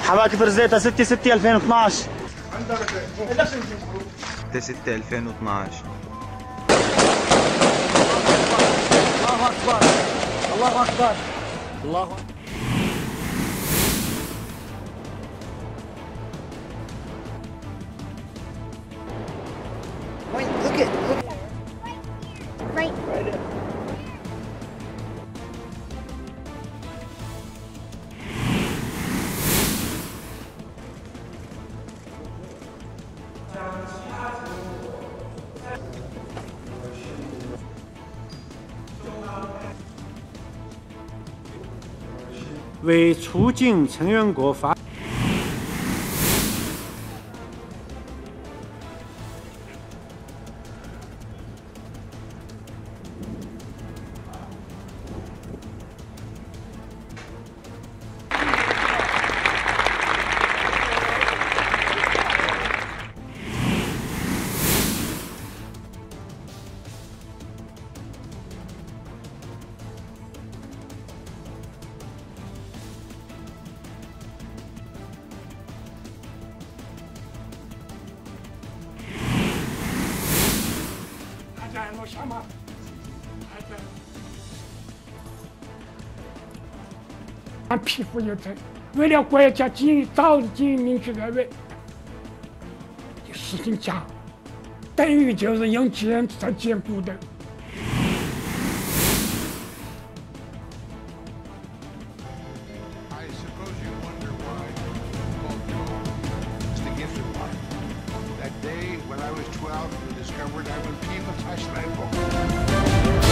حبايب فرزيتا 6/6/2012. 6/6/2012. الله اكبر الله اكبر الله اكبر. Wait, look at right. 为促进成员国发。 俺皮肤有疼，为了国家早日经营民主的人，事情讲，等于就是用钱在兼顾的。 That day when I was 12, we discovered I was Pima Flashlight.